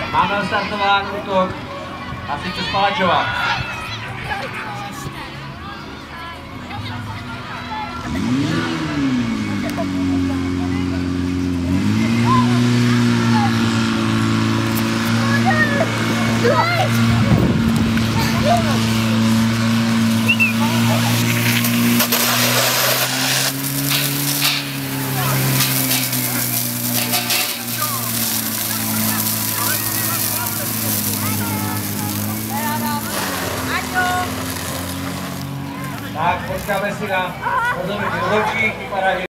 Máme startován útok a sice Spalačova. Tak, počkáme si na rozhodnutí rozhodčích, vypadá, že